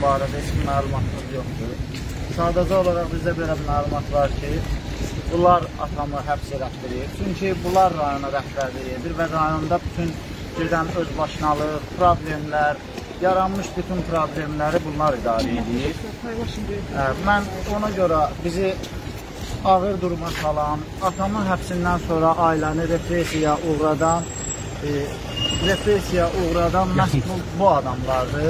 barədə heç bir məlumatımız yoxdur. Sadəcə olaraq bizdə belə bir məlumat var ki, bunlar atamı həbs elətdirir. Çünki bunlar rayona rəhbərlik edir və rayonda bütün birdən özbaşınalıq, problemlər, yaranmış bütün problemləri bunlar idarə edir. Mən ona görə bizi ağır duruma salan, atamın həbsindən sonra ailəni repressiyaya uğradan məhz bu adamlardır.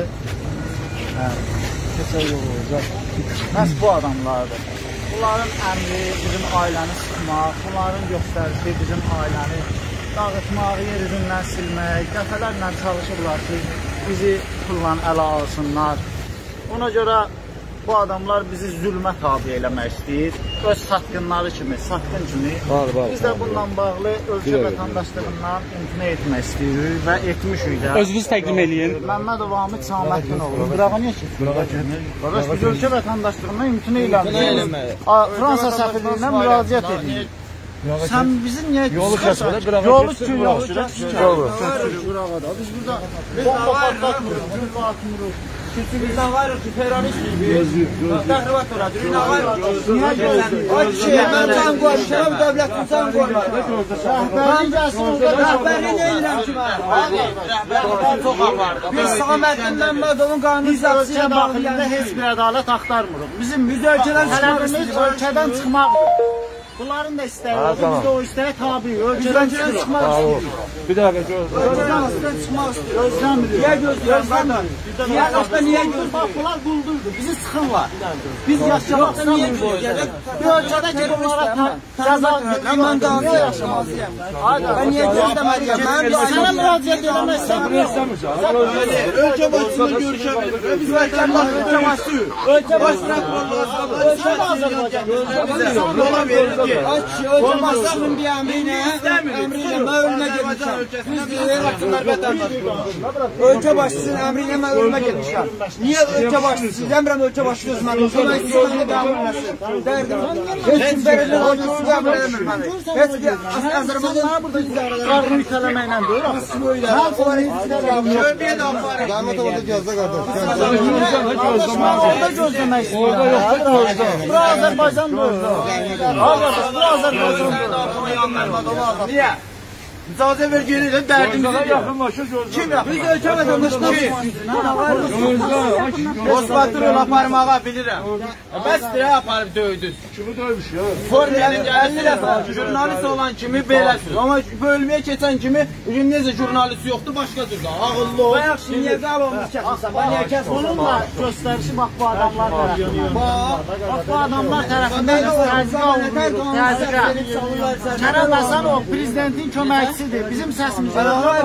Məhz bu adamlardır. Bunların əmri bizim ailəni sıxmaq, bunların göstərişi bizim ailəni dağıtmaq, yer üzündən silmək, dəfələrlə çalışırlar ki, bizi pulla ələ alsınlar. Ona görə bu adamlar bizi zülmə tabi eləmək istəyir. Öz satqınları kimi, satqın kimi. Biz də bununla bağlı ölkə vətəndaşlığından imtina etmək istəyirik və etmişik də. Özünüz təqdim eləyin. Məmmədov Amid Saməddin oğlu. Qırağa niyə ki? Qardaş, biz ölkə vətəndaşlığından imtina eləmişik. Fransa səfirliyinə müraciət edirik. Sən bizim niyə çıxırsan? Yolu üçün yolu çəkir. Biz burada bomba patlatmırıq, gül atmırıq. Bizdən varıq ki, terörist təxribat törədir. Niyə gələndir? Mən can qoymuşam, dövlətin can qoymadı. Rəhbəri nə edirəm ki, mən? Rəhbəri çox apardı. Biz Saməddin Məmmədovun qanuni icraçısına baxımda heç bir ədalət axtarmırıq. Bizim tələbimiz ölkədən çıxmaqdır. Bunların da istəyirlər, biz də o istəyə tabi, ölkədən çıxmaq istəyirik. Bir dəqiqə gözlə. Ölkədən çıxmaq istəyirik. Gözləmirik. Niyə gözləmirik? Niyə gözləmirik? Bax, bunlar quldurdur, bizi sıxırlar. Biz yaşamaq istəmirik. Bir ölkədə ki, bunlara cəza mən niyə yaşamazıyım? Mən niyə gözləməliyim? Sənə müraciət eləmək istəmirəm. Ölkə başçısını görüşə bilir. Biz ölkə başçıyıq. Ölkə başçısını görüşə Ölkəməsinin bir əmriyle mən ölümə getmişəm. Ölkə başçısının əmriyle mən ölümə getmişəm. Niyə ölkə başçısı? Demirəm ölkə başçısı özümə. Ölkə başçısını qəbul eləsin. Heç kim belirli olduğunu qəbul edemir məni. Heç ki, Azərbaycanlara burada qarını itələməklə deyir. Mən onları itələməklə. Körbəyə də aparır. Zəhmət oldu gözlə qardaş. Mən orada gözləmək istəyirəm. Bura Azərbaycan deyil. Niyə? İcazə ver gelirik, dərdimizi yaxınlaşır gözlə. Kim yapır? Biz ölkə vətəndaşlarıyıq. Osbatırıl aparmağa bilirəm. Bəs dirə aparıb döydünüz. Kimi döymüş ya? Formiyənin 50 dəfə jurnalist olan kimi beləsiz. Amma bölməyə keçən kimi necə jurnalist yoxdur, başqa türlü. Ağıllı ol. Yaxşı, niyə qalımız kəsilsən? Niyə kəsilsən? Bununla göstərişi bax bu adamlar tərəfindən. Bax bu adamlar tərəfindən təzyiqə. Kərəm Həsənov prezidentin köməkçisidir. Bizim səsimiz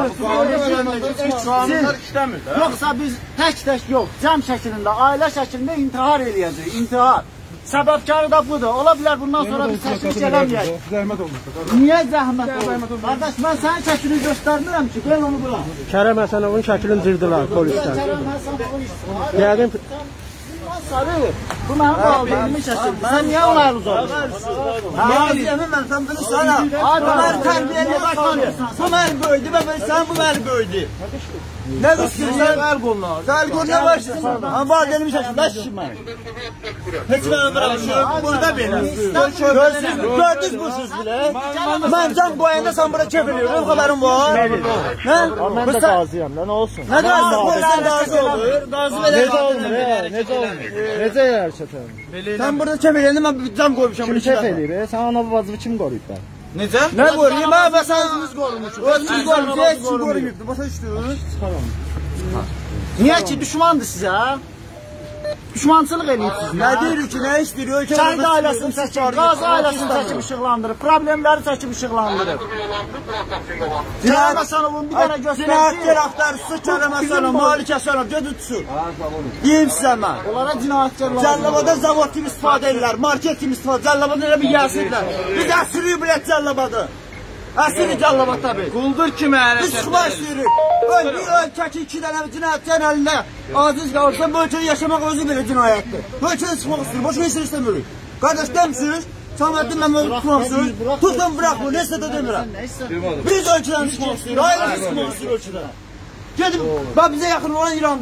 yoxsa biz tək yox, cəm şəklində, ailə şəklində intihar eləyəcəyik. İntihar. Səbəbkarı da budur. Ola bilər bundan sonra biz çəkiliş eləməyək. Zəhmət olmuşdur. Niyə zəhmət olmuşdur? Qardaş, mən sənin şəklini göstərmirəm ki, gəl onu bura. Kərəm Həsənovun şəklini cırdılar polisdən. Kərəm Həsənovun Yəqin sarı, bu mənim qaldırılmış şəkil. Sən niyə ona əl uzatmışsın? Yazıyəmi mən sən bunu sana. Bu məni tərbiyəliyə baxanırsan. Bu məni böyüdü və sən bu məni böyüdü. Nə qısqırsan? Əl qoluna. Əl qoluna başlasın. Amma valideynimi şəkildə şişim mən. Heç mən bırakmışım. Burada belə. Gördünüz bu söz bilə. Mən can qoyanda sən burada kef ediyorsun. Xəbərin var. mən də qazıyam. Nə olsun? Nə qazı? Polisten qazı olur. Qazı belə. Necə olmur? Necə hərəkət edir? Sən burada kef edəndə mən can qoymuşam. Kim kef edir? Sən ana vacibı kim qoruyub da? Necə? Nə qoruyub? Mən və sən özünüz qorumuşsunuz. Özünüz qorumuşsunuz. Heç kim qoruyubdur. Başa düşdünüz? Niyə ki, düşmandır sizə? Düşmançılıq eləyib siz. Nə deyirik ki, nə istəyirik? Şəhid ailəsini çəkib, qazi ailəsini çəkib işıqlandırıb, problemləri çəkib işıqlandırıb. Kərəm Həsənovun bir dənə göstərdi. Cinayətkar axtarıcısı Kərəm Həsənov, Malik Həsənov, gedin tutsun. Deyim sizə mən. Onlara cinayətkarlar. Cəllabada zavod kimi istifadə edirlər, market kimi istifadə, Cəllabada elə bir gəlsinlər. Biz əsiririk bilət Cəllabadı. Əsiri Cəllabad tabi. Quldur kimi hərəkət. Biz çıxmaq istəyirik. Bir ölkəki 2 dənə cinayətkar əlində aciz qalırsa, bu ölkədə yaşamaq özü belə cinayətdir. Bu ölkədə çıxmaq istəyirik, başqa heç istəmirik. Qardaş, demişsiniz, Saməddin Məmmədov tutmamışsınız, tutun bıraxmır, nə istədə demirəm. Biz ölkədən çıxmaq istəyirik, ailəsiz çıxmaq istəyirik ölkədən. Gedin, bizə yaxın olan İrandır.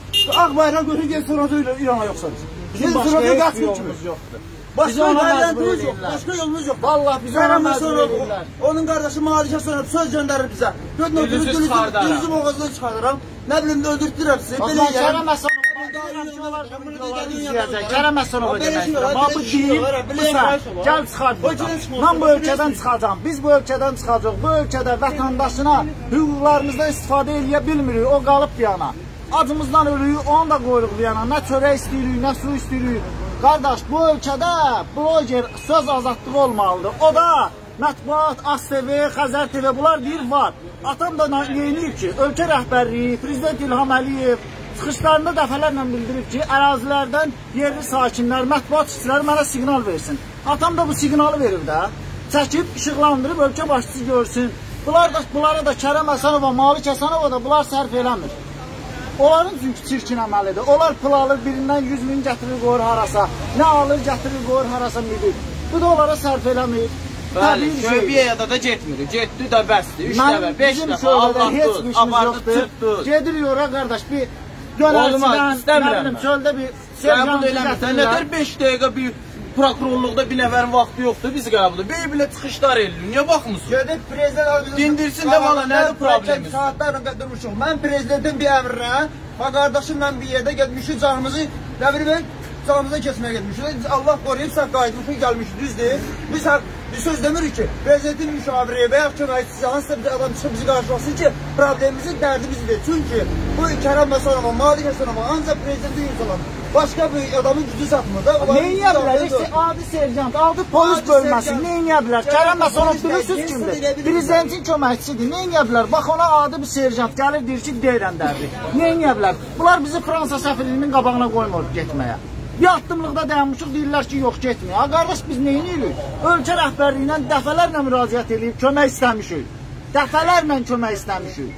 Ağ bayraq götür gel sonra İrana yoxsa biz. Bizim başqa heç yolumuz yoxdur. Başqa yolumuz yox. Başqa yolumuz yox. Vallahi biz ona məcbur edirlər. Onun qardaşı malikə sonra söz göndərir bizə. Gülüzü boğazdan çıxardıram. Nə bilim öldürtdürəm sizi. Belə Kərəm Həsənov Kərəm Həsənova demək istəyirəm. Bu deyil, gəl çıxart buradan. Mən bu ölkədən çıxacam. Biz bu ölkədən çıxacaq. Bu ölkədə vətəndaşına hüquqlarımızdan istifadə edə bilmirik. O qalıb bir yana. Acımızdan ölüyük, onu da qoyuruq bir yana. Nə çörək istəyirik, nə su istəyirik. Qardaş, bu ölkədə bloger söz azadlığı olmalıdır. O da mətbuat, ASTV, Xəzər TV bunlar deyir var. Atam da yeyinləyib ki, ölkə rəhbərliyi, Prezident İlham Əliyev çıxışlarında dəfələrlə bildirib ki, ərazilərdən yerli sakinlər, mətbuat işçiləri mənə siqnal versin. Atam da bu siqnalı verir də. Çəkib, işıqlandırıb ölkə başçısı görsün. Bunlara da Kərəm Həsənova, Malik Həsənova da bunlar sərf eləmir. Onların çünki çirkin əməlidir. Onlar pul alır, birindən 100 min gətirir, qoyur harasa. Nə alır, gətirir, qoyur harasa müdür. Bu da onlara sərf eləmir. Bəli, Şöbiyədə də getmir. Getdi də bəsdir. 3 dəfə, 5 dəfə Allah tut, apardı, tutdu. Gedirik ora, qardaş, bir dönərçidən, nə bilim, çöldə bir qəbul eləmirsən. Nətər 5 dəqiqə bir prokurorluqda bir nəfərin vaxtı yoxdur, bizi qəbul edir. Belə çıxışlar edilir. Niyə baxmısınız? Gedib prezident dindirsin də valla, nədir problemimiz? Saatlarla durmuşuq. Mən prezidentin bir əmrinə, qardaşımla bir yerdə getmişik, canımızı, nə bilim, canımızdan keçməyə getmişik. Allah qoruyub, sağ qayıtmışıq, gəlmişik, düzdür. Biz söz demirik ki, prezidentin müşaviri və yaxud köməkçisi hansısa bir adam çıxıb bizi qarşılasın ki, problemimizin dərdi bizdir. Çünki bu Kərəm Həsənova, Malik Həsənova ancaq prezidentin yüz olan başqa bir adamın gücü satmır da. Neyə bilər? Adi serjant, adi polis bölməsi, neyə bilər? Kərəm Həsənov bilirsiniz kimdir? Prezidentin köməkçisidir, neyə bilər? Bax ona adi bir serjant gəlir, deyir ki, deyirəm dərdi. Neyə bilər? Bunlar bizi Fransa səfirliyinin qabağına qoymur getməyə. Bir addımlıqda dayanmışıq, deyirlər ki, yox getməyə. Qardaş, biz neyin edirik? Ölkə rəhbərliyinə dəfələrlə müraciət edib, kömək istəmişik. Dəfələrlə kömək istəmişik.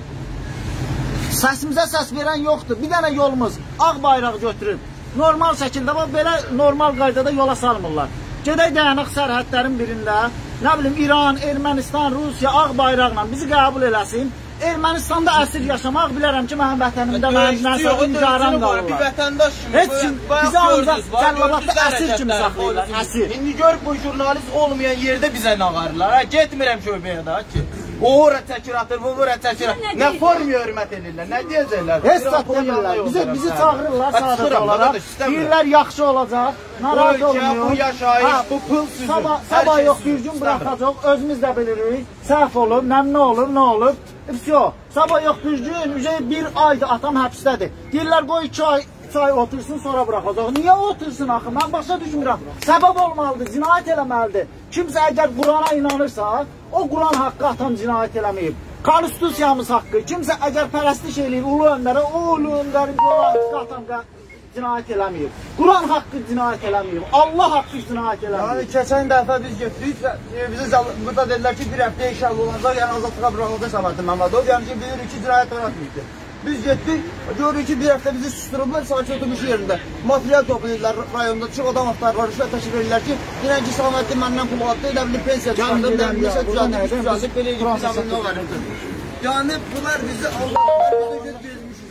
Səsimizə səs verən yoxdur. Bir dənə yolumuz ağ bayraq götürüb, normal şəkildə, belə normal qaydada yola salmırlar. Gedək dayanıq sərhədlərin birində, nə bilim, İran, Ermənistan, Rusiya ağ bayraqla bizi qəbul eləsin. Ermənistanda əsir yaşamaq bilərəm ki, mənim vətənimdə mənim nəsə nigaran qalırlar. Heç kim bizə ancaq Cəlilabadda əsir kimi saxlayırlar, əsir. İndi gör bu jurnalist olmayan yerdə bizə nağarırlar. Getmirəm şöbəyə da ki. O ora çəkir atır, bu ora çəkir atır. Nə formuya hörmət edirlər, nə deyəcəklər? Heç zat demirlər, bizi çağırırlar sadəcə olaraq. Deyirlər, yaxşı olacaq, narahat olmuyor. Bu yaşayış, bu pul süzür. Sabah yox, bir gün bıraxacaq, özümüz də bilirik. Səhv olub, nə olub, nə olub. Sabah yox, bir gün, bir aydır atam həbsdədir. Deyirlər, qoy 2 ay otursun, sonra bıraxacaq. Niyə otursun axı? Mən başa düşmürəm. Səbəb olmalıdır, cinayət eləməlidir. Kimsə əgər Qurana inanırsa, o Quran haqqı atam cinayət eləməyib. Konstitusiyamız haqqı. Kimsə əgər pərəstiş eləyir ulu öndərə, o ulu öndərin Quran haqqı atam cinayət eləməyib. Quran haqqı cinayət eləməyib. Allah haqqı cinayət eləməyib. Yəni, keçən dəfə biz götürdük, bizi burada dedilər ki, bir həftə inşallah olacaq, yəni azadlığa bıraxıldı Səməddin Məmmədov. Yəni ki, bilirik ki, cinayət törətməyibdir. Biz getdik, görürük ki, bir həftə bizi susturublar, sanki oturmuş yerində. Material toplayırlar rayonda, çox adam axtarırlar, rüşvət təşkil edirlər ki, deyən ki, Səməddin məndən pul aldı, nə bilim, pensiya çıxardı, nə bilim, düzəldi, belə edib, nə verirdi. Yəni, bunlar bizi Allah'lar bizi götürülmüşdür.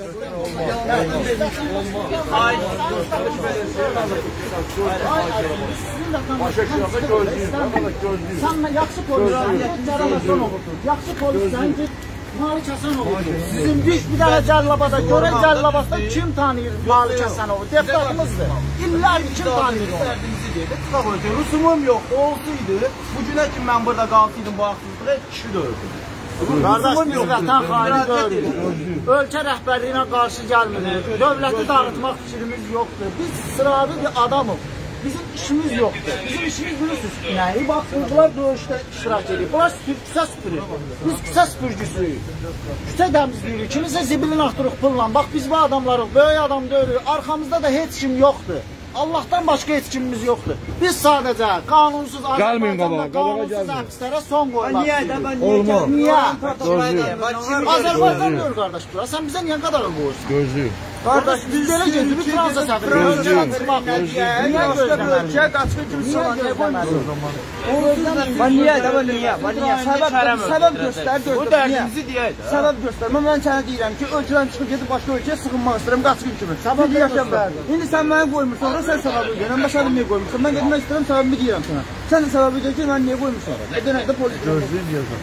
Sən yaxşı polissən ki, Malik Həsənovu. Sizin bir dənə Cəlilabada görək, Cəlilabadda kim tanıyır Malik Həsənovu? Deputatımızdır. İllər kim tanıyır onu? Rusumum yoxdur, olsaydı, bugünə ki mən burada qalsaydım bu haksızlığa kişi dövdüm. Qardaş, biz vətən xaini görürük. Ölkə rəhbərliyinə qarşı gəlmirik. Dövləti dağıtmaq fikrimiz yoxdur. Biz sıravi bir adamıq. Bizim işimiz yoxdur. Bizim işimiz bilirsiniz ki, nəyi? Bax, bunlar döyüşdə iştirak edir. Bunlar küçə süpürür. Biz küçə süpürgüsüyük. Küçə dəmizləyirik. Kimisə zibilin atırıq pulla. Bax, biz bu adamlarıq, böyük adam döyürük. Arxamızda da heç kim yoxdur. Allah'tan başqa heç kimimiz yoxdur. Biz sadəcə qanunsuz Azərbaycanda qanunsuz həbslərə son qoymaq. Niyə? Azərbaycan deyir qardaş bura. Sən bizə niyə qadağa qoyursun? Gözlüyüm. Qardaş, biz belə gözümüz Fransa səfiri. Niyə gözləməliyik? Qaçqın kimi soğan niyə qoymuyorsunuz? Niyə? Səbəb göstər. Bu dərdimizi deyək də. Səbəb göstər. Mən sənə deyirəm ki, ölkədən çıxıb gedib başqa ölkəyə sığınmaq istəyirəm qaçqın kimi. Səbəb göstər. İndi sən mənə qoymursan, ora sən səbəbi deyirəm. Mən sənə niyə qoymursan? Mən getmək istəyirəm, səbəbimi deyirəm sənə. Sən də səbəbi deyir ki, mən niyə qoymursan? Dönəkdə polis Gözlüyüm yazın.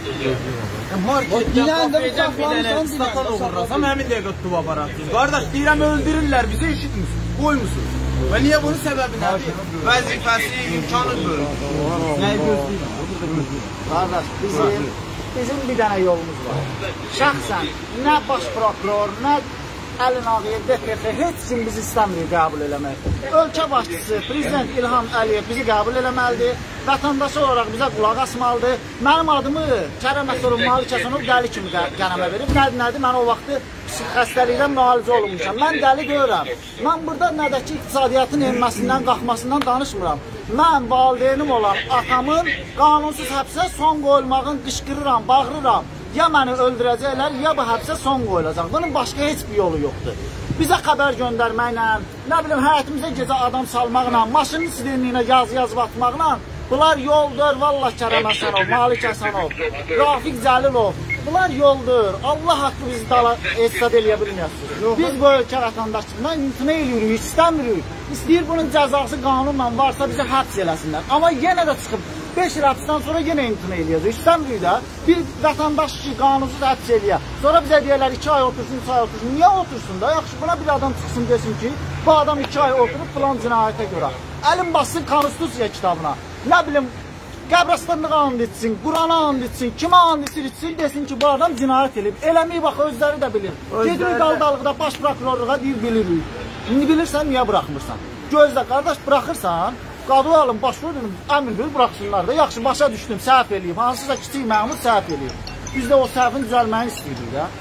Marketdən bir dənə statan uğurlasam, həmin dəqiqə tutub aparatsınız. Qardaş, deyirəm, öldürürlər bizi, eşitmişsiniz, qoymusunuz. Və niyə bunun səbəbi nədir? Vəzifəsi, imkanı bölür. Nəyi gözləyirəm? Qardaş, bizim bir dənə yolumuz var. Şəxsən nə baş prokuror, nə Əlin Ağayev, DPF heç kim bizi istəmir qəbul eləmək. Ölkə başçısı, Prezident İlham Əliyev bizi qəbul eləməlidir. Vətəndaşı olaraq bizə qulaq asmalıdır. Mənim adımı Kərəm Əsərov Malik Həsənov dəli kimi qələmə verib. Nədir? Mən o vaxtı xəstəlikdən müalicə olunmuşam. Mən dəli deyirəm. Mən burada nədəki iqtisadiyyatın enməsindən, qalxmasından danışmıram. Mən valideynim olan atamın qanunsuz həbsə son qoyulmağın qışqırıram, bağırıram. Ya məni öldürəcəklər, ya bu həbsə son qoyulacaq. Bunun başqa heç bir yolu yoxdur. Bizə xəbər göndərməklə, nə bilim, həyətimizə gecə adam salmaqla, maşının silinliyinə yazıb atmaqla, bunlar yoldur, vallah Kərəm Əsərov, Malik Həsənov, Rafiq Cəlilov, bunlar yoldur. Allah haqqı bizi hesab eləyə bilməyəsiniz. Biz bu ölkə vətəndaşından imtina eləyirik, istəmirik. İstəyir bunun cəzası qanunla varsa bizi həbs eləsinlər. Amma yenə də çıxıb 5 il həbsdən sonra yenə imtina eləyəcək. İstəmirik də bir vətəndaş ki, qanunsuz həbs eləyə. Sonra bizə deyərlər 2 ay otursun, 3 ay otursun. Niyə otursun da? Yaxşı, buna bir adam çıxsın desin ki, bu adam 2 ay oturub filan cinayətə görə. Əlin bassın konstitusiya kitabına. Nə bilim, qəbrəstanlığa and etsin, Qurana and etsin, kimə and etsin, desin ki, bu adam cinayət edib. Eləməyi bax, özləri də bilir. Gedirik qaldalıqda, baş prokurorluğa deyir, bilirik. İndi bilirsən, niyə buraxmırsan? Gözlə, qardaş, buraxırsan, qadı alın, başvur dedim, əmr verir, buraxsınlar da. Yaxşı, başa düşdüm, səhv eləyib. Hansısa kiçik məmur səhv eləyib. Biz də o səhvin düzəlməyini istəyirik də.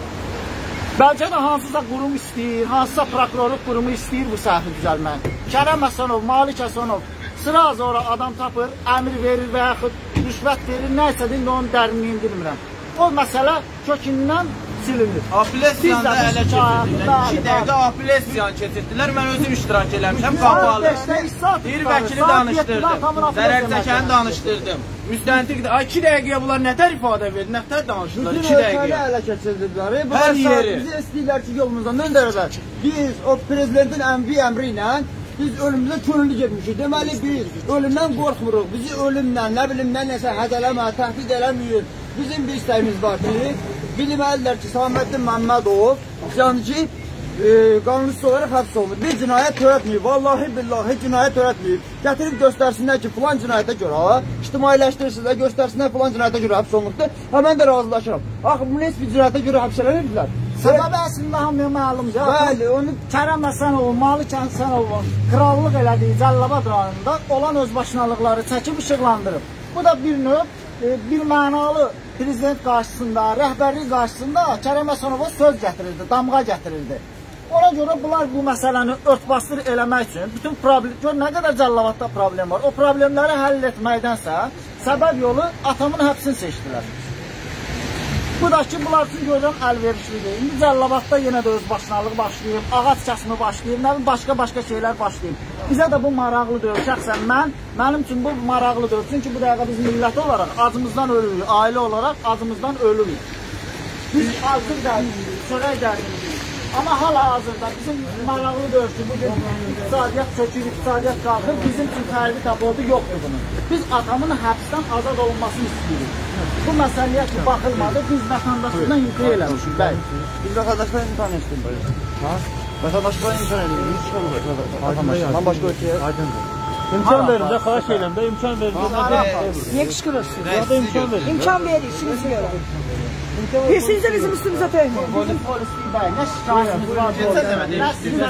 Bəlkə də hansısa qurum istəyir, hansısa prokurorluq qurumu istəyir bu səhvin düzəlməyini. Kərəm Əsənov, Malik Həsənov sıra sonra adam tapır, əmr verir və yaxud rüşvət verir, nəysə də onun dərinliyini bilmirəm. O məsələ kökündən silinir. Apellyasiyanda ələ keçirdilər. 2 dəqiqə apellyasiyan keçirdilər. Mən özüm iştirak eləmişəm, qapalı. Bir vəkili danışdırdım. Zərər çəkəni danışdırdım. Müstəntiq 2 dəqiqəyə bunlar nətər ifadə verdi, nətər danışdılar 2 dəqiqəyə. Bütün ələ keçirdilər. Hər yeri. Bizi istəyirlər ki, yolumuzdan döndərələr. Biz o prezidentin əmri ilə biz ölümümüzə könüllü getmişik. Deməli biz ölümdən qorxmuruq. Bizi ölümdən, nə bilim, nəsə hədələmə, təhdid eləməyir. Bizim bir istəyimiz var ki, bilməlilər ki, Saməddin Məmmədov cancı qanunsuz olaraq həbs olunur. Bir cinayət törətməyib, vallahi billahi cinayət törətməyib. Gətirib göstərsinlər ki, filan cinayətə görə, ictimailəşdirsinlər, göstərsinlər filan cinayətə görə həbs olunubdur. Mən də razılaşıram. Axı, bunu heç bir cinayətə görə həbs eləməyiblər. Səbəbi əslində hamıya məlumdur. Bəli, onu Kərəm Əsənov, Malik Həsənovun krallıq elədiyi Cəlilabad rayonunda olan özbaşınalıqları çəkib işıqlandırıb. Bu da bir növ, bir mənalı prezident qarşısında, rəhbərlik qarşısında Kərəm Əsənova söz gətirirdi, damğa gətirirdi. Ona görə bunlar bu məsələni örtbasdır eləmək üçün bütün problem, gör nə qədər Cəlilabadda problem var, o problemləri həll etməkdənsə səbəb yolu atamın həbsini seçdilər. Bu da ki, bunlar üçün görürəm əlverişlidir. İndi Cəlilabadda yenə də özbaşınalıq başlayıb, ağac kəsmi başlayıb, başqa şeylər başlayıb. Bizə də bu maraqlıdır. Şəxsən mənim üçün bu maraqlıdır. Çünki bu dəqiqə biz millət olaraq acımızdan ölürük, ailə olaraq acımızdan ölürük. Biz artıq dərdirik, çörək dərdirik. Amma hal-hazırda bizim maraqlıdır ki, bugün iqtisadiyyat çökür, iqtisadiyyat qalxır, bizim üçün fərqli tabotu yoxdur bunun. Biz atamın həbsdən azad olunmasını istəyirik. Bu məsələyə ki, baxılmadı, biz vətəndaşlardan imtina eləmişik, bəli. Biz vətəndaşlardan imtina etdik. Vətəndaşlardan imtina etdik. Vətəndaşlardan başqa ölkəyə. İmkan verin də, xahiş edirəm də, imkan verin. Niyə qışqırırsınız? Burada imkan verin. İmkan verir, işinizi görək. Hirsiniz də bizim üstümüzə töhmür. Bizim polislik bəy, nə şikayətimiz var orada, nə sizə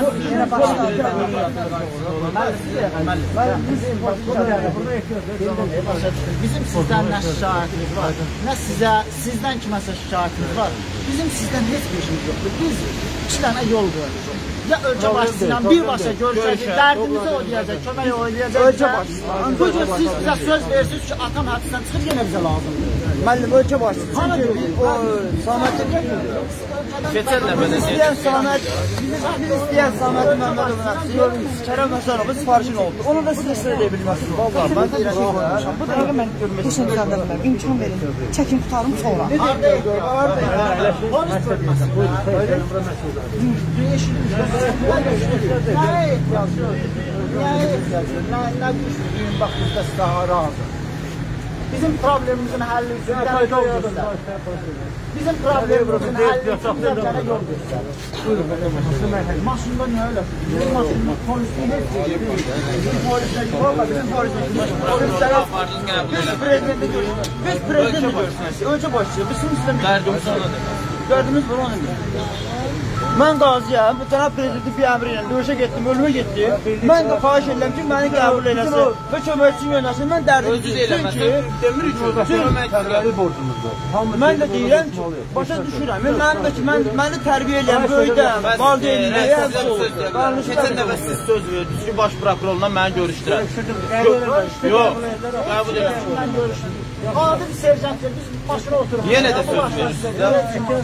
bizim sizdən nə şikayətimiz var, nə sizdən kiməsə şikayətimiz var. Bizim sizdən heç bir işimiz yoxdur. Biz 2 dənə yol görürük. Ya ölkə başçısıyla birbaşa görüşəcək, dərdimizi ödəyəcək, kömək ödəyəcək. Bugün siz bizə söz verirsiniz ki, atam həbsdən çıxıb yenə bizə lazımdır. Müəllim, ölkə başçısı. Çünki o Saməd Keçən dəfə də istəyən Saməd, biz istəyən Saməd Məmmədovun Kərəm Həsənovun sifarişin oldu. Onu da sizə sizə deyə bilməzsiniz. Vallahi mən deyirəm ki, bu dəqiqə mən görmək istəyirəm. İmkan verin. Çəkin tutarım sonra. Nə düşündüyün bax bizdə daha razı. Bizim problemimizin həlli üçün yol göstərir. Bizim problemimizin həlli üçün yol göstərir. Maşında niyə öyle? Bizim maşında polisliği bizim polisler valla bizim biz prezidenti görüşürüz. Önce başlıyor. Bizim sistemimiz. Derdimiz bu onun. Mən qaziyəm, cənab prezidenti bir əmri ilə döyüşə getdim, ölümə getdim. Mən də xahiş edirəm ki, məni qəbul eləsin və köməkçi yönəlsin. Mən dərdimi deyirəm ki, demirik mən də deyirəm ki, başa düşürəm. Məni tərbiyə eləyən böyükdən, valideynliyə həbs olur. Keçən dəfə siz söz verdiniz ki, baş prokurorla məni görüşdürər. Yox, qəbul edirəm. Adi bir serjantdır, biz başına oturuq. Yenə də söz verirsiniz də.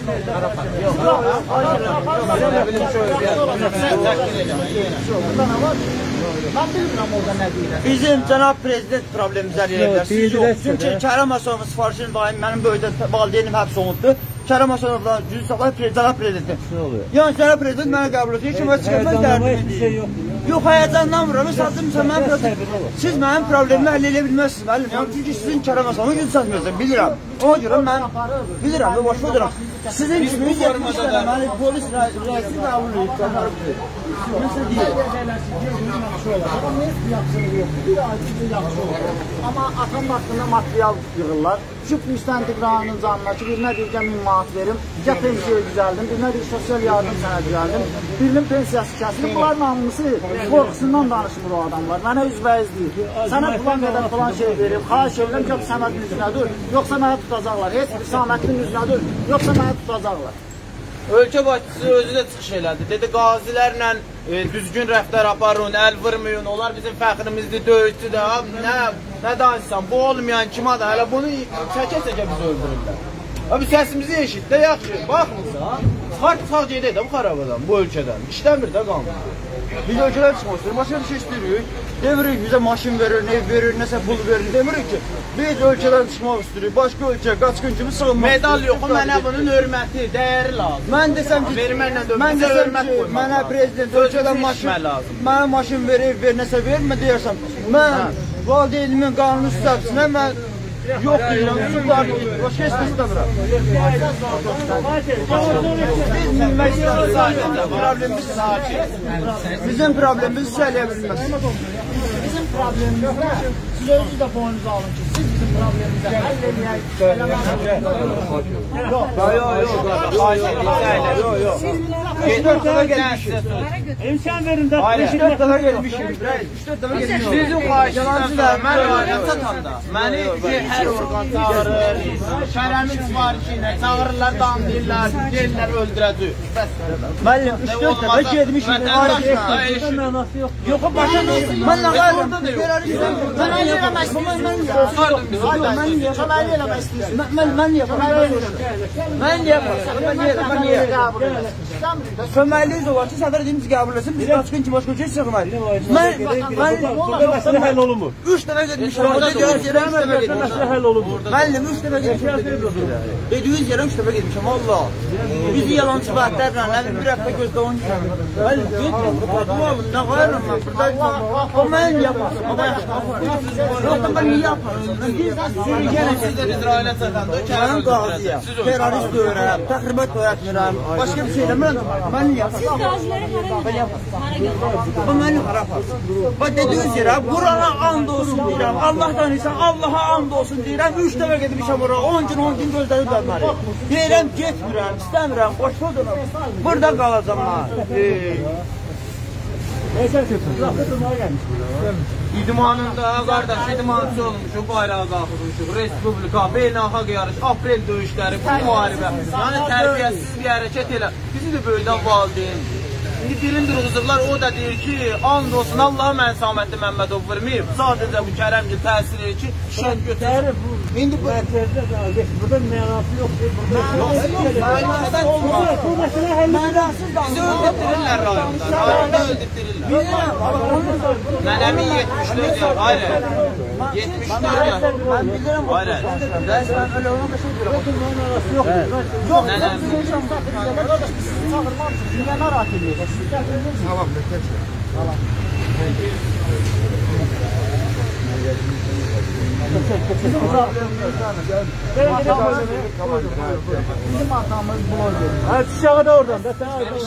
Mən bilmirəm orada nə deyirəm. Bizim cənab prezident problemimizi həll edə bilər. Siz yox. Çünki Kərəm Həsənovun sifarişinin daim mənim böyükdə valideynim həbs olundu. Kərəm Həsənovla cüz saxlayıb cənab prezidenti. Yəni cənab prezident mənə qəbul edir ki, mən çıxarmaz dərdimi deyir. Yox, həyəcandan vururam. Siz mənim problemimi həll edə bilməzsiniz, müəllim. Yəni, çünki sizin Kərəm Həsənovun güc satmıyorsunuz, bilirəm. Ona görə mən bilirəm və başqa duram. Sizin isminiz 70 dənə məni polis rəisi qəbul edir. Nəsə deyir. Amma atam haqqında material yığırlar. Şu müstəntiqranın canına ki, birinə deyir ki, 1000 manat verim, ya pensiya düzəldim, birinə deyir sosial yardım sənə düzəldim, birinin pensiyası kəsildim. Bunların hamısı qorxusundan danışmır o adamlar. Mənə üzbəyiz deyir. Sənə plan qədər falan şey verim, xahiş edirəm ki, Səmədin üzünə dur, yoxsa mənə tutacaqlar. Heç bir Səmədin üzünə dur, yoxsa mənə tutacaqlar. Ölkə başçısı özü də çıxış elədi. Dedi, qazilərlə düzgün rəftar aparın, əl vurmayın, onlar bizim fəxrimizdir, döyüşçüdür. Nə danışsan, bu olmayan kimadır, hələ bunu çəkə-çəkə bizi öldürürlər. Abi səsimizi eşit də, yaxşı, baxmırsan, çıxart gedək də bu xarabadan, bu ölkədən. İşləmir də qanun. Biz ölkələr çıxmaq istiyoruz, başqa bir şey istiyoruz. Demirik bizə maşın verir, ev verir, nəsə pul verir. Demirik ki, biz ölkədən çıxmaq istiyoruz, başqa ölkə, qaçqın kimi sığınmaq. Medal yox, mənə bunun hörməti, dəyəri lazım. Mən desəm ki, mənə prezident ölkədən maşın, mənə maşın verir, nəsə verir, mən deyirsəm, mən valideynimin qanunu üstəbsinə, mən yox deyirəm, sular deyir, başqa heç nə istəmirəm. Bizim problemimiz söyləyə bilməz. Bizim problemimiz siz özünüz də boynunuza alın ki, siz bizim problemimizi həll edəyək. Yox. 3-4 dəfə gəlmişik. İmkan verin də. 3-4 dəfə gəlmişik. 3-4 dəfə gəlmişik. Sizin xahişinizdən mən ailə satanda, məni hər orqan çağırır, şərəmin sifarişi ilə çağırırlar, damlayırlar, gelirlər, öldürəcək. Müəllim, 3-4 dəfə gəlmişik. Yox, başa düşün. Mən nə qayırım? Mən eləmək istəyirəm. Köməkli eləmək istəyirəm. Mən niyə yaparsam? Mən niyə yaparsam? Köməkliyiz olar ki, səfər edeyim, biz qəbul etsin, biz qaçqın ki, başqa şey çıxmayız. Burada məsələ həll olunmur. 3 dəfə getmişəm, dediğiniz yerə 3 dəfə getmişəm. Məsələ həll olunmur. Müəllim, 3 dəfə getmişəm. Dediğiniz yerə 3 dəfə getmişəm, Allah. Bizi yalancı vaxtlərlə, bir həftə gözdə 10 gün. Müəllim, getmirəm, nə qayırım mən, burada o mən yaparsın, o da yoxsa mən niyə yaparım? Siz də biz ailə satanda, Mən qaziyəm, terörist döyürəm, təxribat törətmirəm, başqa bir şey eləmirəm, mən niyə yaparsın? Siz qaziləri hara göndərsiniz? O məni hara aparsın? Bax, dediğiniz yerə, Qurana and olsun deyirəm, Allahdan isə Allaha and olsun deyirəm, 3 dəfə gedmişəm ora, 10 gün gözləyirlər məni. Deyirəm, getmirəm, istəmirəm, boşa dönəm, burada qalacam mən. İdmanında, qardaş, idmançı olmuşuq, bayrağa qalxmışıq, Respublika, beynəlxalq yarış, aprel döyüşləri, bu müharibə. Yəni, tərbiyəsiz bir hərəkət elə. Bizi də böyüdən valideyn. İndi dilin durğuzurlar, o da deyir ki, and olsun Allah'a mən Saməddin Məmmədov vurmayıb. Sadəcə bu Kərəmgil təsir edir ki, şən götürür. İndi bu mərkəzdə burada mənası yoxdur. Bu məsələ həll Mənasız da. Bizi öldürtürürlər rayonda. Rayonda öldürtürürlər. Nənəmin 74 yaş. Hayır. 74 yaş. Ben bilirim o. Hayır. Ben öyle olan bir şey diyorum. Yok. Nənəmin. Çağırmam. Niye narahat ediyorsunuz? Tamam, bekle. Bizim hatamız blogger. Ha, çiçeği de oradan da sen oradan.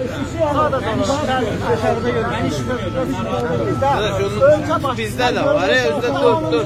Bizdə də var, özdə 4-4.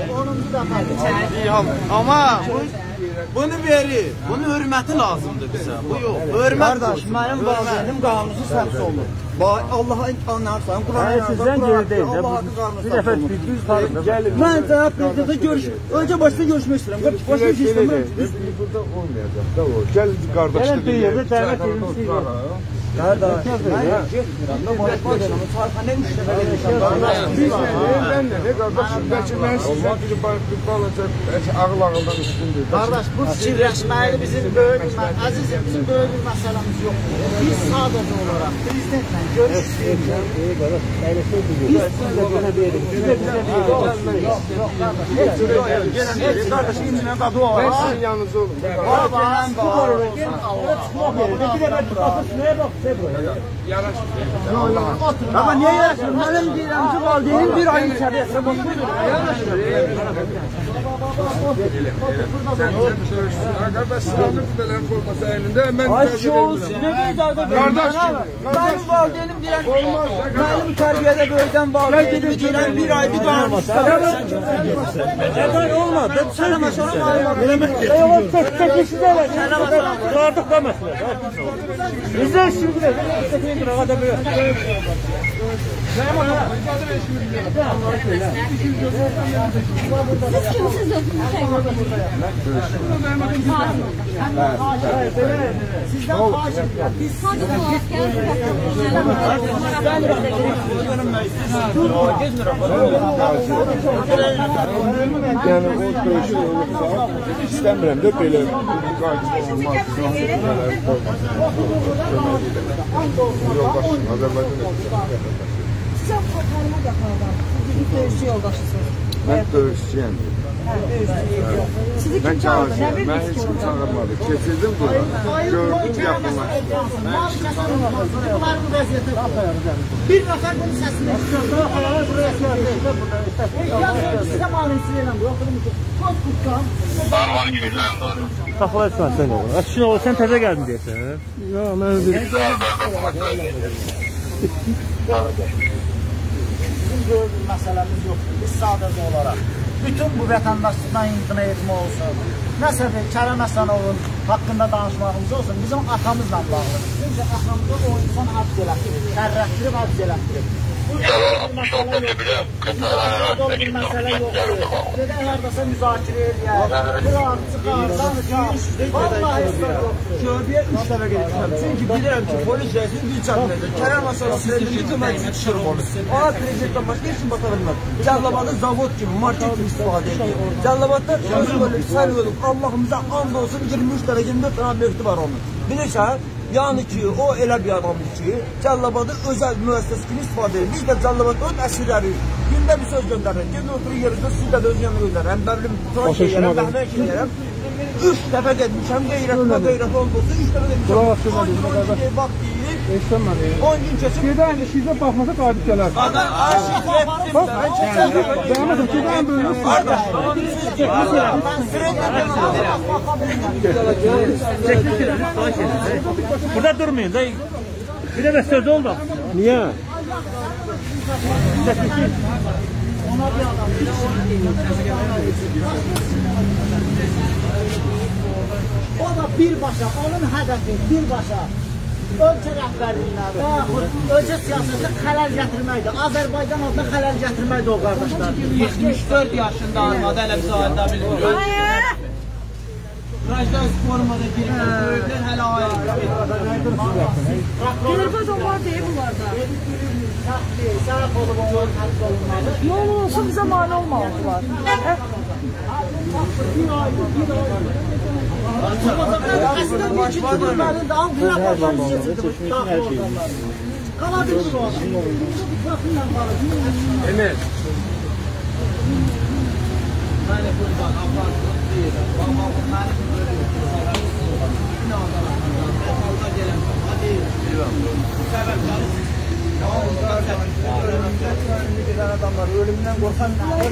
Amma bunu verir, bunun hörməti lazımdır bizə. Bu yox, hörmət. Kardeş, benim validenim qanunsuz həbs olunur. Allah'a anlarsan, Kur'an'a Sizden geri değil. Bir defa gelin. Ben cevap verdiğimde önce başta görüşmek istiyorum. Başka bir şey istemiyorum. Burada olmayacak da o. Gel kardeşlik. Gelin bir yerde davet edin. Kardeş, ben gitmiyorum. Ben başka bir yere. Tarhane 3 defa gelmişim. Ben de kardeşim. Belki ben size bir bağlayacak. Ağlağından üstündür. Kardeş, bu fikirləşməyi bizim böyük, əzizim, bizim böyük bir məsələmiz yoxdur. Biz sadəcə olaraq prezidentlə görüş istəyirdik. Kardeş, imzine kadı o. Ben sizin yanınızda olun. Ama niye yaşıyorsun? Benim diyeceğim ki validenim bir ay içeride yaşıyor. Kardeş, sağlık falan olmasa elinde hemen Ayşe olsun. Ne kadar da Kardeş, benim validenim diyen benim terbiyede böyleden validenim diyen bir ay bir kalmış. Neden olmadı? Sen ama sonra var. Tek işi de var. Artık demesinler. Bizler şimdi de. Siz kimsiniz? Sizdən xahiş edirəm. Biz sadece olarak yani o görüşü istemiyorum da böyle kardeşim olmaz. Yoldaşım, Azerbaycan'da. Size fotoğrafına da kaldım. Siz bir dövüşçü yoldaşısınız. Ben dövüşçüyüm. Sizi Ben kim çağırdı? Ne çalışıyorum. Ben bildik hiç ki orada? çağırmadı. Kesildim burada. Gördüm yakınlaştım. Bunlar bu vəziyyətə bir nəfər bunun səsini sizə maneçilik eləmdir. Yoxdur ki, toz tutqan. Saxla etmə sən oğlum. Əşin oğlum sən təzə gəldin deyəsən. Yox, mən Bizim böyük bir məsələmiz yoxdur. Biz sadəcə olaraq bütün bu vətəndaşlıqdan imtina etmə olsun. Nəsə bir Kərəm Həsənovun haqqında danışmağımız olsun. Bizim atamızla bağlıdır. Çünki atamızı o insan həbs elətdirib, tərrətdirib, həbs elətdirib. Bu bir məsələ yoxdur. Gedək haradasa müzakirə eləyər, qırar, çıxar, danışar. Vallahi istər yoxdur. Şöbeye 3 defa gelmişim. Çünkü bilirim ki polis reisini bir çarpmayacak. Kerem Hasan'ın prezidenti meclis düşürüm onu. Ona prezidentten başka işin bakalımlar. Cəllabad'da zavod gibi market gibi istifade ediyor. Cəllabad'da sözü böyle sel bölüm. Allah'ımıza and olsun 23 tane 24 tane mektup var onun. Bilirsən? Yani ki o elə bir adamdır ki Cəllabad'ı özel müəssəs kimi istifade edir. Biz de Cəllabad'da onun əsirləri gündə bir söz göndərir. Gün oturur yerimizdə siz də öz yanına göndərir. Hem bəlim turan şey yerəm, bəhmən şey yerəm. 3 defa getmişəm qeyrətmə qeyrət oldu. 3 defa getmişəm. Bak deyir. 10 gün keçib. Gedən işinizə baxmasa qalib gələr. Aşıq etdim. Dayanmadım, gedən böyle. Burada durmayın da. Bir de mesajda oldu. Niye? O da birbaşa, onun hədəfi birbaşa ölkə rəhbərliyinə və yaxud ölkə siyasətə xələl gətirməkdir. Azərbaycan adına xələl gətirməkdir o qardaşlar. 74 yaşında armada elə bir zahildə bilmiyor. Rajdans formada girmişler, hələ ayrı. Telefon var deyil bunlarda. Ne olursa bize mani olmalıdırlar. Aslında bir iki turlarında altına koyduğumuz getirdim. Kaladık şu an. Emel. Hani buradan apartman değil. Babamın adamlar ölümden korkan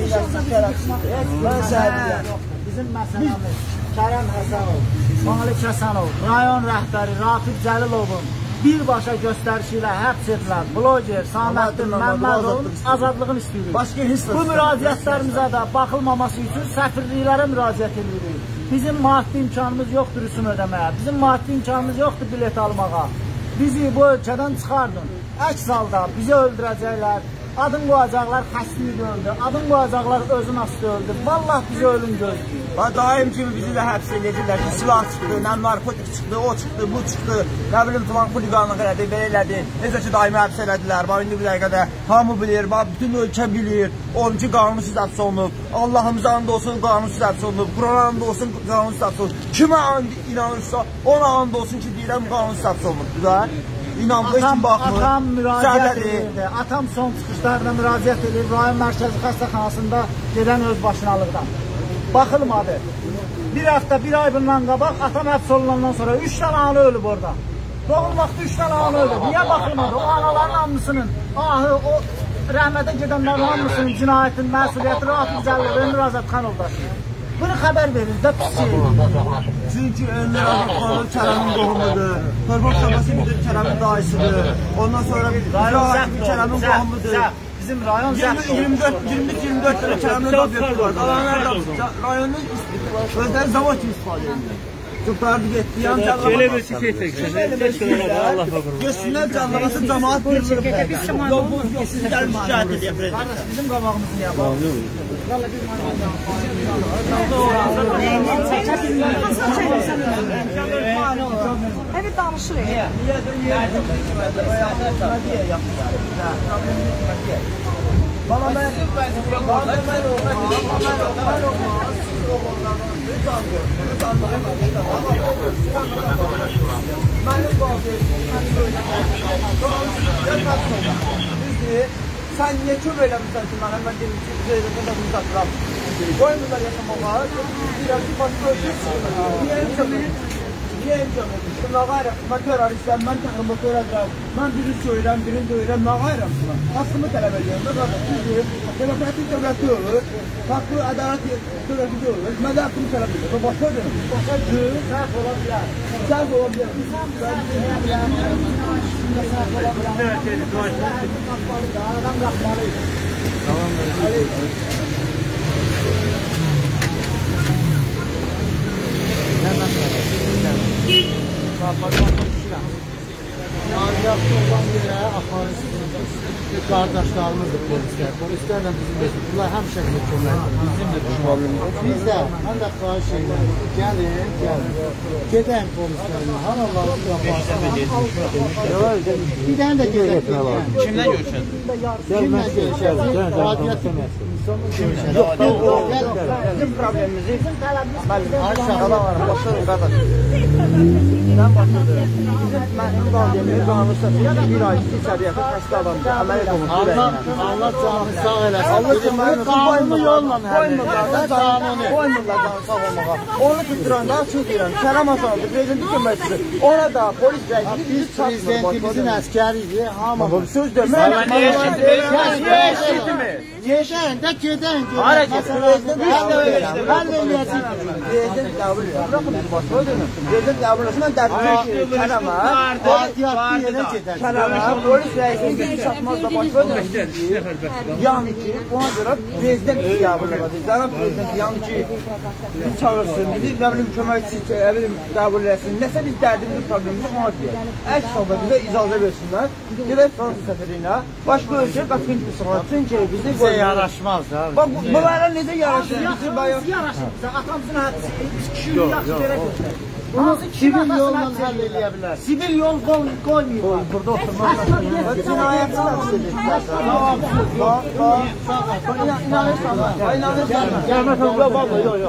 Bizim məsələmiz Kərəm Həsənov, Malik Həsənov, rayon rəhbəri Rafiq Cəlilovun birbaşa göstərişi ilə həbs edilən bloger Saməddin Məmmədovun azadlığını istəyirik. Bu müraciətlərimizə də baxılmaması üçün səfirliklərə müraciət edirik. Bizim maddi imkanımız yoxdur rüsum ödəməyə, bizim maddi imkanımız yoxdur bilet almağa. Bizi bu ölkədən çıxardın. Əks halda bizi öldürəcəklər. Adım qoyacaqlar xəstliyi öldü. Adım qoyacaqlar özün astı öldü. Vallahi bizi ölüm gözləyir. Daim kimi bizi də həbs edirlər. Silah çıxdı, narkotik çıxdı, o çıxdı, bu çıxdı. Nə bilim filan xuliqanlıq elədi, belə elədi. Necə ki daimi həbs elədilər. İndi bir dəqiqədə hamı bilir, bütün ölkə bilir. Onun ki qanunsuz həbs olunub. Allahımıza and olsun qanunsuz həbs olunub. Qurana and olsun qanunsuz həbs olunub. Kimə inanırsa ona and olsun ki deyirəm qanunsuz həbs olunubdur. İnandığı için baxmır. Atam müraciət edirdi. Atam son çıxışlarına müraciət edir. Rayon Mərkəzi Xəstəxanasında gedən özbaşınalıqdan. Baxılmadı. Bir hafta, bir ay bundan qabaq atam həbs olunandan sonra 3 tane ana ölüb orada. Doğum vaxtı 3 tane ana ölüb. Niyə baxılmadı? O anaların hamısının, ahı, o rəhmətə gedənlərin hamısının cinayətin məsuliyyəti Rafiq Cəlilovun Mürazət Xanov daşıyır. Bunu xəbər verir də pis şey. Çünki Ömür Ağabey Kərəmin qohumudur. Torpaq şabası müdür Kərəmin dayısıdır. Ondan sonra Kərəmin qohumudur. Bizim rayon 23-24 tane Kərəmin obyekti var. Alanlar rayonun özləri zavod kimi istifadə edir. Tutardı getdi, yan canlaması. Şöyle bir şey çeksin. Allah bakır. Göçsünlər canlaması cemaat bilmir. Yol boş yoxsuz gəlmiş şəhət edir. bizim qabağımızın yapalım. Evet danışırıq. Bana ben sen niye çok öyle misin? Ben hemen dedim ki bize de burada uzaklar. Koymuşlar yaşamağa. Biraz bir farklı ölçüsü. Niye emcamedin? Ne gayrı? Ben teröristler, ben takımı teröristler. Ben birini söyleyeyim, birini söyleyeyim. Ne gayrı? Hakkımı talep ediyorum. Demokratik devleti olur. Hakkı adalet devleti olur. Ben de hakkımı talep ediyorum. Başka değil. Başka değil. Sağ olabilir. Sağ olabilir. Naziyyatlı olan yerə aparıcı qardaşlarımızdır polislər. Polislərlə bizim beşik. Bunlar həmişə köməkdir. Bizimdir. Biz də, mən də xahiş edirəm. Gəlin. Gedən polislərlə. Haraları bir dənə də gedək. Kimlə görüşədir? Kimlə görüşədir? Adiyyatı Bizim problemimizi aşağıda var. Başlarım qardaş. Ben başladım. Bizim mənim qaldiyemi qanunsuz bir ay içəriyyəti xəstə adamdır. Əməliyyat olunur. Allah canını sağ eləsin. Allah canını qanunu yolla qoymurlar da qanunu. Qoymurlar canını sağ olmağa. Onu tutturanda açıq deyirəm. Kərəm Həsənovdur, prezidenti köməkçisi. Ona da polis rəisi biz prezidentimizin əskəriyiz. Hamı söz demək. Gedən. Prezident qəbul edir. Prezident qəbul etsin. Mən dərdimi Kərəmə. Kərəmə polis rəisinin gücü çatmaz da baş verir. Yəni ki, ona görə prezident qəbul edir. Cənab prezident yəni ki, bizi çağırsın, bizi nə bilim köməkçisi qəbul etsin. Nəsə biz dərdimizi, problemimizi ona deyək. Əks halda bizə icazə versinlər. Gedək Fransa səfərinə, başqa ölkəyə qaçın ki, çünki bizi yaraşmaz da. Bax, bunlara necə yaraşır? Yaraşır bizə, atamızın hədisi. Biz kişiyi yaxşı verə götürək. Bunu Sivil yolla həll eləyə bilər. sivil yol qoymuyor. Burada oturmaq Cinayətçi Gəlmət olsa baba, yox.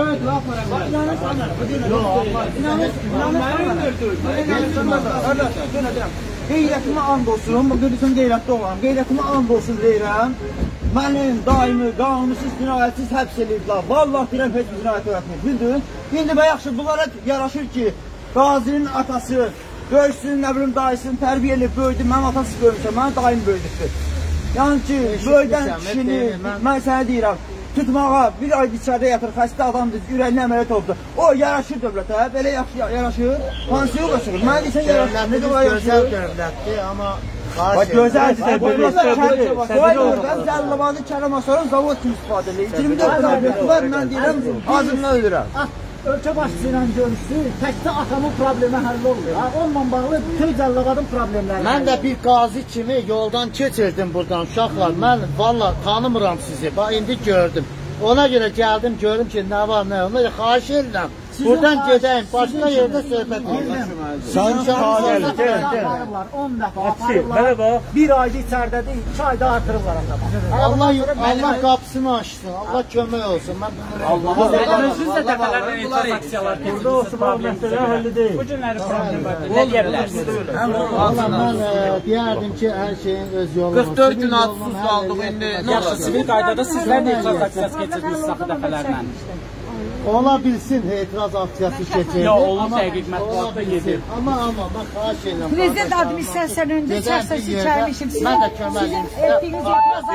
Qeyrətimə and olsun, bu görürsən qeyrətli olanım. Qeyrətimə and olsun deyirəm. Mənim daimi, qanunsuz, cinayətsiz həbs ediblər. Vallahi deyirəm, heç bir cinayət öyrətməyib. Bildin? İndi və yaxşı, bunlara yaraşır ki, qazinin atası, böyüksünün, nə bilim, dayısını tərbiyə edib, böyüdü. Mənim atası böyümüşəm, mənim daim böyüdübdür. Yəni ki, böyüdən kişini, mən sənə deyirəm, tutmağa, bir ay içərdə yatır, xəstə adamdır, ürəyini əməliyyat oldu. O, yaraşır dövlətə, belə yaxşı yaraşır, pansiyon qaçırır. Mən deyirsən, yaraşır, necə ola yaraşır? Dövlətdir, amma Gözəldir, Zəllabadı Kərəm Asarın zavod kimi istifadə edir. 24 obyekti var, mən deyirəm, azından ölürəm. Ölkə başçısı ilə görüşdü, təkcə atamın problemi həll olur. Onunla bağlı bütün Zəllabadın problemləri. mən də bir qazi kimi yoldan keçirdim buradan uşaqlar. Mən valla tanımıram sizi. Bax indi gördüm. Ona görə gəldim, gördüm ki, nə var, nə var. Xahiş edirəm. Buradan gedəyim, başqa yerdə söhbət edirəm. Sən gəl. 10 dəfə aparırlar. Bir ayda içərdədir, 2 ayda artırırlar adamı. Allah qapısını açsın, Allah kömək olsun. Mən Siz də dəfələrlə etiraz aksiyalar keçirsiniz, problemsizlər həlli deyil. Bu günləri problem var. Nə deyə bilərsiniz? Valla mən deyərdim ki, hər şeyin öz yolunu. 44 gün adsız qaldıq indi. Yaxşı, sivil qaydada sizlər də etiraz aksiyası keçirdiniz axı dəfələrlə. Ola bilsin etiraz aksiyası keçirdi. Ya, olur dəqiq mətbuatda gedir. Amma mən xahiş edirəm. Prezident administrasiyanın önündə çərçəsi çərmişim. Mən də köməliyim. Etdiyiniz etiraz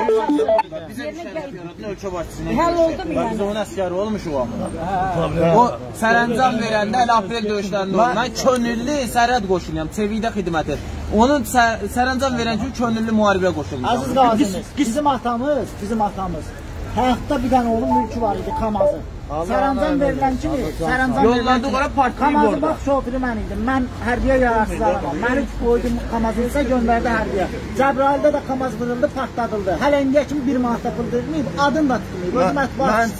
Ölkə başçısına həll oldu mu biz yəni? onun əsgəri olmuşuq amma. O sərəncam verəndə elə aprel döyüşlərində oldu. Mən könüllü sərhəd qoşuluyam, çevikdə xidmət edir. Onun sərəncam verən kimi könüllü müharibəyə qoşulmuşam. Aziz qazimiz, bizim atamız. Həyatda bir dənə oğlum mülkü var idi, Kamazı. Sərəncam verilən kimi, Yollarda ora partlayıb Kamazı orada. bax, şoförü mən idim. Mən hərbiyə yararsız adamam. Məni qoydum Kamazınsa göndərdi hərbiyə. Cəbrayildə də Kamaz vuruldu, partladıldı. Hələ indiyə kimi 1 manat tapıldırmayıb, adım da tutmayıb. Öz mətbuat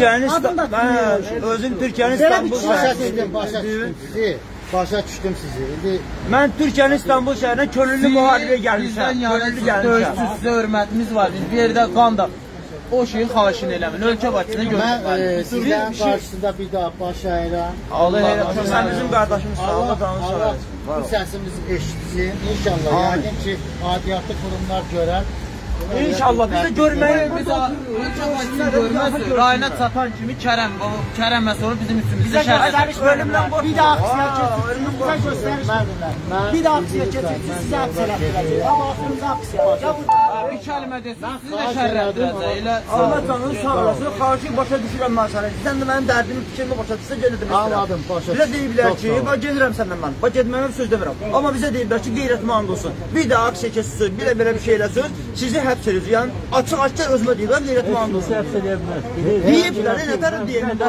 Özüm Türkiyənin İstanbul şəhəri. Başa düşdüm sizi. İndi Mən Türkiyənin İstanbul şəhərinə könüllü müharibəyə gəlmişəm. Bizdən yana döyüşçü sizə hörmətimiz var. Biz bir yerdə qan da o şeyin xahişini eləmin. Ölkə başçısına mən göndərin. sizlərin qarşısında bir daha baş əyirəm. Sən bizim qardaşımızsın, Allah canını sağ olsun. Bu səsimizi eşitsin. İnşallah, yəqin ki, adiyyatlı qurumlar görər. İnşallah biz də görməyi Biz ölkə başçısını görməz. Rayına çatan kimi Kərəm Məsəl bizim üstümüzdə şərh. Ölümlə bir daha aksiya keçirsiniz, bizə göstəriş verirlər. Bir daha aksiya keçirsiniz, sizə həbs elətdirəcək. Amma aklınıza aksiya var. Bir kəlmə desiniz, sizi də şərh etdirəcək. Elə Allah canını sağ olasın. Xahişi başa düşürəm mən sənə. Sən də mənim dərdimi, fikrimi başa düşsə gedirəm. Anladım, başa Bizə deyiblər ki, bax gedirəm səndən mən. Bax getməyimə söz demirəm. Amma bizə deyiblər ki, qeyrətimə and olsun. Bir daha aksiya keçirsiniz, belə bir şey eləsiniz, sizi həbs edirsiniz. Yəni açıq-açıq özümə deyiblər, qeyrətimə and olsun. Deyiblər, nətər deyiblər.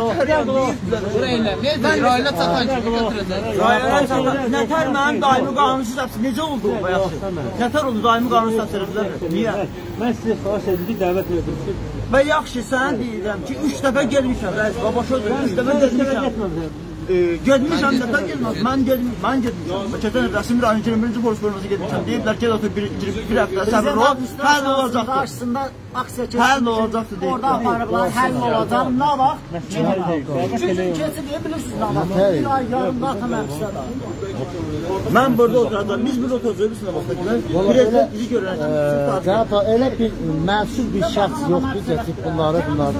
Rayına çatan kimi götürəcək. Nətər mənim daimi qanunsuz həbsi necə oldu bu yaxşı? Nətər oldu daimi qanunsuz həbs ediblər? Niyə? Mən sizə xahiş edim ki, dəvət edim. Və yaxşı sənə deyirəm ki, 3 dəfə gelmişəm, rəis, babaşa 3 dəfə gelmişəm. Getmişəm, nətər gelməz? Mən getmişəm. Keçən rəsmi rayon 21-ci polis bölməsi getmişəm. Deyiblər ki, bir həftə səbir ol, həll olacaqdır. Qarşısında aksiya keçirsiniz. Həll olacaqdır deyib. Orada aparıblar, həll olacaq. Nə vaxt? 2 gün keçib, bilirsiniz nə vaxt? Bir ay yarımda atam həbsdədir. Mən burada oturacağım, biz burada oturacağıq, biz nə vaxta qədər. Prezident bizi görən Cənab, elə bir məsul bir şəxs yoxdur ki, bunları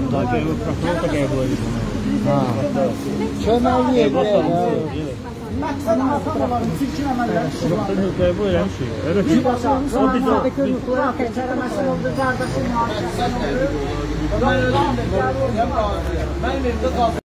köməkli edir. Məqsədim atam olarım, çirkin əməlləri şuurlar. Bir başa, sonra Quran təkərəməsi oldu, qardaşım var. Mən evdə qaldım.